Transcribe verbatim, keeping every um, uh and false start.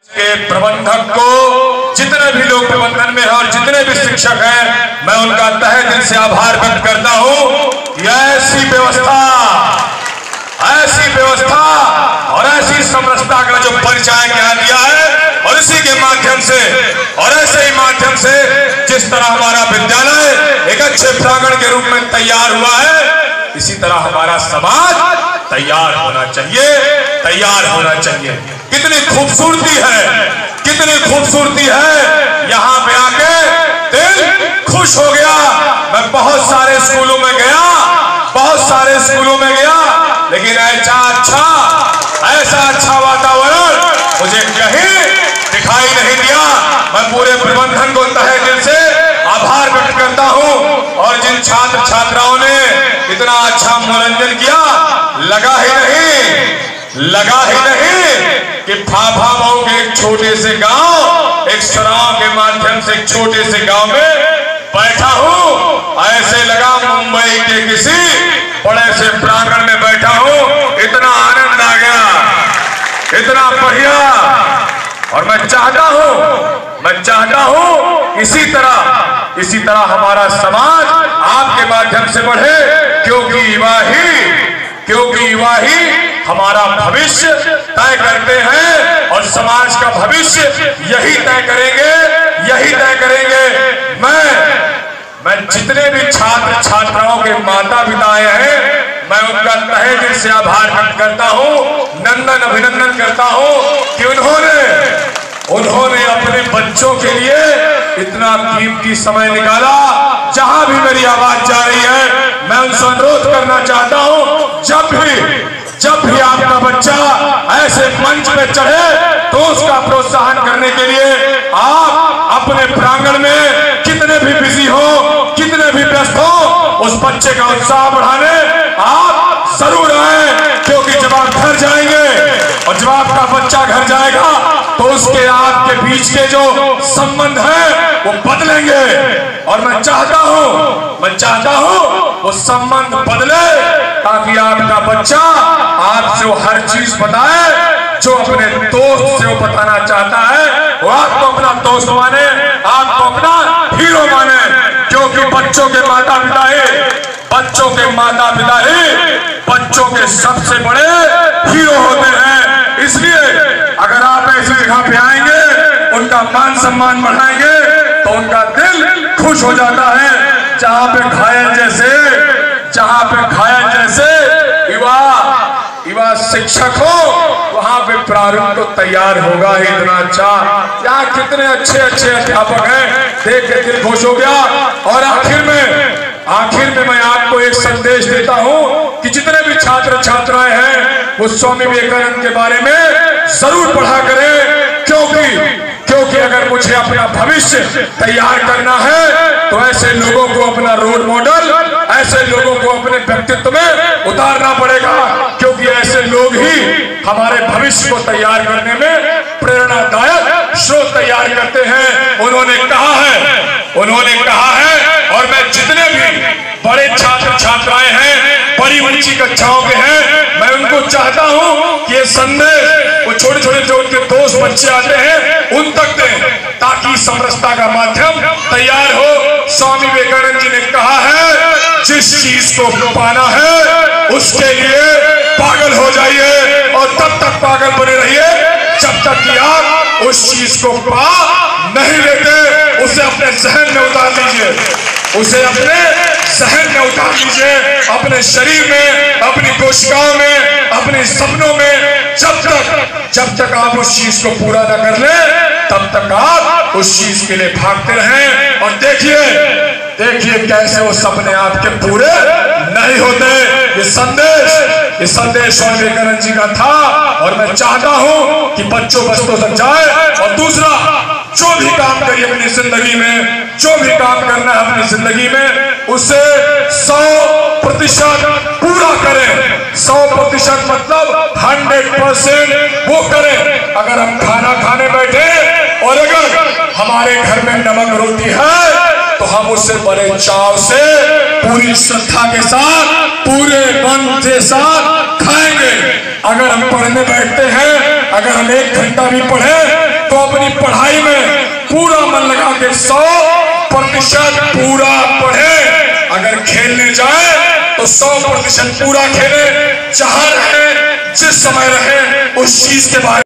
के प्रबंधक को, जितने भी लोग प्रबंधन में हैं और जितने भी शिक्षक हैं, मैं उनका तहे दिल से आभार व्यक्त करता हूं कि ऐसी व्यवस्था ऐसी व्यवस्था और ऐसी समरसता का जो परिचय यहाँ दिया है, और इसी के माध्यम से और ऐसे ही माध्यम से जिस तरह हमारा विद्यालय एक अच्छे प्रांगण के रूप में तैयार हुआ है, इसी तरह हमारा समाज तैयार होना चाहिए तैयार होना चाहिए। कितनी खूबसूरती है, कितनी खूबसूरती है, यहाँ पे आके दिल खुश हो गया। मैं बहुत सारे स्कूलों में गया बहुत सारे स्कूलों में गया लेकिन ऐसा अच्छा ऐसा अच्छा वातावरण मुझे कहीं दिखाई नहीं दिया। मैं पूरे प्रबंधन को तहे दिल से आभार व्यक्त करता हूं, और जिन छात्र छात्राओं ने इतना अच्छा मनोरंजन किया, लगा ही नहीं लगा ही नहीं कि फाफा मऊ के एक छोटे से गांव, एक सराव के माध्यम से एक छोटे से गांव में बैठा हूं, ऐसे लगा मुंबई के किसी बड़े से प्रांगण में बैठा हूं। इतना आनंद आ गया, इतना बढ़िया। और मैं चाहता हूं मैं चाहता हूं इसी तरह इसी तरह हमारा समाज आपके माध्यम से बढ़े, क्योंकि युवा ही क्योंकि युवा ही हमारा भविष्य तय करते हैं, और समाज का भविष्य यही तय करेंगे यही तय करेंगे। मैं मैं जितने भी छात्र छात्राओं के माता पिताएं हैं, मैं उनका तहे दिल से आभार व्यक्त करता हूं, नंदन अभिनंदन करता हूं कि उन्होंने उन्होंने अपने बच्चों के लिए इतना कीमती समय निकाला। जहां भी मेरी आवाज जा रही है, मैं उनसे अनुरोध करना चाहता हूं, जब भी जब भी आपका बच्चा ऐसे मंच पे चढ़े तो उसका प्रोत्साहन करने के लिए आप अपने प्रांगण में कितने भी बिजी हो, कितने भी व्यस्त हो, उस बच्चे का उत्साह बढ़ाने आप जरूर आए। क्योंकि जब आप घर जाएंगे और जब आपका बच्चा घर जाएगा तो उसके आपके बीच के जो संबंध हैं वो बदलेंगे, और मैं चाहता हूं मैं चाहता हूं वो संबंध बदले, ताकि आपका बच्चा आपसे हर चीज बताए जो अपने दोस्त से वो बताना चाहता है, वो आपको अपना दोस्त माने, आपको अपना हीरो माने। क्योंकि बच्चों के माता पिता ही बच्चों के माता पिता ही बच्चों के सबसे बड़े हीरो होते हैं। इसलिए अगर आप ऐसी जगह पे आएंगे, उनका मान सम्मान बढ़ाएंगे, तो उनका दिल खुश हो जाता है। जहां पे घायल जैसे जहां पे घायल जैसे युवा युवा शिक्षक हो, वहां पे प्रारूप तो तैयार होगा ही। इतना अच्छा, यहाँ कितने अच्छे अच्छे अध्यापक हैं, देख के दिल खुश हो गया। और आखिर में आखिर में मैं आपको एक संदेश देता हूं कि जितने भी छात्र छात्राएं हैं, वो स्वामी विवेकानंद के बारे में जरूर पढ़ा करें। क्योंकि क्योंकि अगर मुझे अपना भविष्य तैयार करना है तो ऐसे लोगों को अपना रोल मॉडल, ऐसे लोगों को अपने व्यक्तित्व में उतारना पड़ेगा। क्योंकि ऐसे लोग ही हमारे भविष्य को तैयार करने में प्रेरणादायक स्रोत तैयार करते हैं। उन्होंने कहा है उन्होंने कहा है और मैं जितने भी बड़े छात्र छात्राएं हैं, बड़ी ऊंची कक्षाओं के हैं, मैं उनको चाहता हूं कि ये संदेश वो छोटे छोटे जो उनके दोस्त बच्चे आते हैं उन तक दें, ताकि समरसता का माध्यम तैयार हो। स्वामी विवेकानंद जी ने कहा है, जिस चीज को पाना है उसके लिए पागल हो जाइए, और तब तक पागल बने रहिए जब तक कि आप उस चीज को पा नहीं लेते। उसे अपने जहन में उतार लीजिए उसे अपने जहन में उतार लीजिए अपने शरीर में, अपनी कोशिकाओं में, अपने सपनों में। जब तक जब तक आप उस चीज को पूरा न कर ले, तब तक आप उस चीज के लिए भागते रहें। और देखिए देखिए कैसे वो सपने आपके पूरे नहीं होते। ये संदेश ये संदेश स्वामी विवेकानंद जी का था, और मैं चाहता हूं कि बच्चों बच्चों तक जाए। और दूसरा, जो भी काम करिए अपनी जिंदगी में, जो भी काम करना है अपनी जिंदगी में, उसे सौ प्रतिशत पूरा करें। सौ प्रतिशत मतलब हंड्रेड परसेंट वो करें। अगर हम खाना खाने बैठे और अगर हमारे घर में नमक रोटी है, तो हम उसे बड़े चाव से, पूरी श्रद्धा के साथ, पूरे मन के साथ खाएंगे। अगर हम पढ़ने बैठते हैं, अगर हम एक घंटा भी पढ़े लगा के सौ प्रतिशत पूरा पढ़े। अगर खेलने जाए तो सौ प्रतिशत पूरा खेले, जहां रहे, जिस समय रहे, उस चीज के बारे